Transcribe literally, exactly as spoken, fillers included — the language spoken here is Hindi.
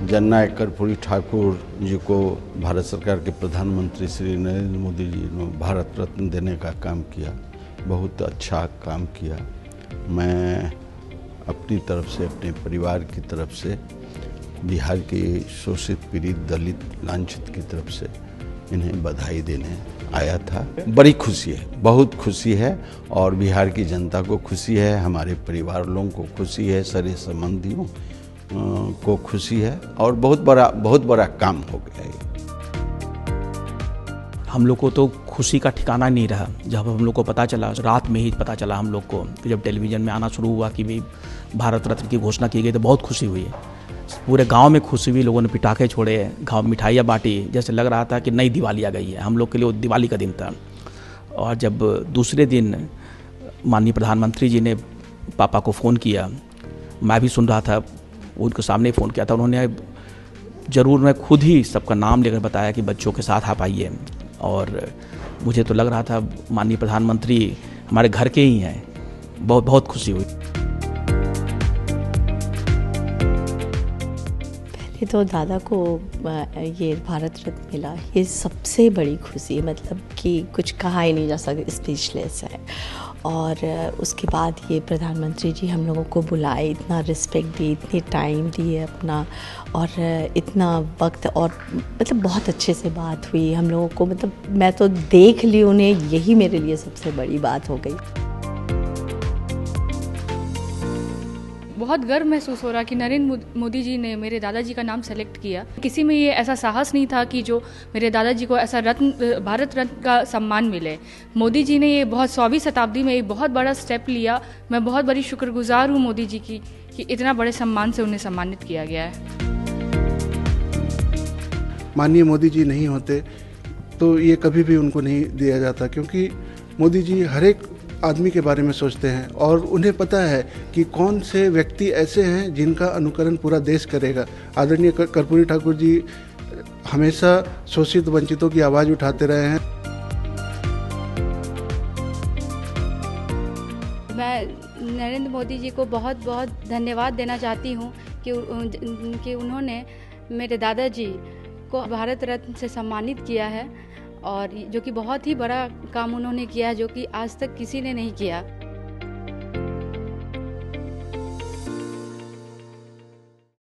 जननायक कर्पूरी ठाकुर जी को भारत सरकार के प्रधानमंत्री श्री नरेंद्र मोदी जी ने भारत रत्न देने का काम किया, बहुत अच्छा काम किया। मैं अपनी तरफ से, अपने परिवार की तरफ से, बिहार के शोषित पीड़ित दलित लांछित की तरफ से इन्हें बधाई देने आया था। बड़ी खुशी है, बहुत खुशी है और बिहार की जनता को खुशी है, हमारे परिवार लोगों को खुशी है, सारे संबंधियों को खुशी है और बहुत बड़ा बहुत बड़ा काम हो गया है। हम लोग को तो खुशी का ठिकाना नहीं रहा। जब हम लोग को पता चला, रात में ही पता चला हम लोग को, जब टेलीविज़न में आना शुरू हुआ कि भाई भारत रत्न की घोषणा की गई, तो बहुत खुशी हुई। पूरे गांव में खुशी हुई, लोगों ने पटाखे छोड़े, गांव मिठाइयाँ बांटी, जैसे लग रहा था कि नई दिवाली आ गई है। हम लोग के लिए वो दिवाली का दिन था। और जब दूसरे दिन माननीय प्रधानमंत्री जी ने पापा को फ़ोन किया, मैं भी सुन रहा था, उनके सामने फ़ोन किया था। उन्होंने ज़रूर, मैं खुद ही सबका नाम लेकर बताया कि बच्चों के साथ आप आइए। और मुझे तो लग रहा था माननीय प्रधानमंत्री हमारे घर के ही हैं। बहुत बहुत खुशी हुई। पहले तो दादा को ये भारत रत्न मिला, ये सबसे बड़ी खुशी है, मतलब कि कुछ कहा ही नहीं जा सकता, स्पीचलेस है। और उसके बाद ये प्रधानमंत्री जी हम लोगों को बुलाए, इतना रिस्पेक्ट दी, इतनी टाइम दिए अपना, और इतना वक्त, और मतलब बहुत अच्छे से बात हुई हम लोगों को। मतलब मैं तो देख ली उन्हें, यही मेरे लिए सबसे बड़ी बात हो गई। बहुत गर्व महसूस हो रहा कि नरेंद्र मोदी जी ने मेरे दादाजी का नाम सेलेक्ट किया। किसी में ये ऐसा साहस नहीं था कि जो मेरे दादाजी को ऐसा रत्न, भारत रत्न का सम्मान मिले। मोदी जी ने ये बहुत सौवीं शताब्दी में एक बहुत बड़ा स्टेप लिया। मैं बहुत बड़ी शुक्रगुजार हूँ मोदी जी की कि इतना बड़े सम्मान से उन्हें सम्मानित किया गया है। माननीय मोदी जी नहीं होते तो ये कभी भी उनको नहीं दिया जाता, क्योंकि मोदी जी हर एक आदमी के बारे में सोचते हैं और उन्हें पता है कि कौन से व्यक्ति ऐसे हैं जिनका अनुकरण पूरा देश करेगा। आदरणीय कर्पूरी ठाकुर जी हमेशा शोषित वंचितों की आवाज़ उठाते रहे हैं। मैं नरेंद्र मोदी जी को बहुत बहुत धन्यवाद देना चाहती हूँ कि, कि उन्होंने मेरे दादाजी को भारत रत्न से सम्मानित किया है, और जो कि बहुत ही बड़ा काम उन्होंने किया है, जो कि आज तक किसी ने नहीं किया।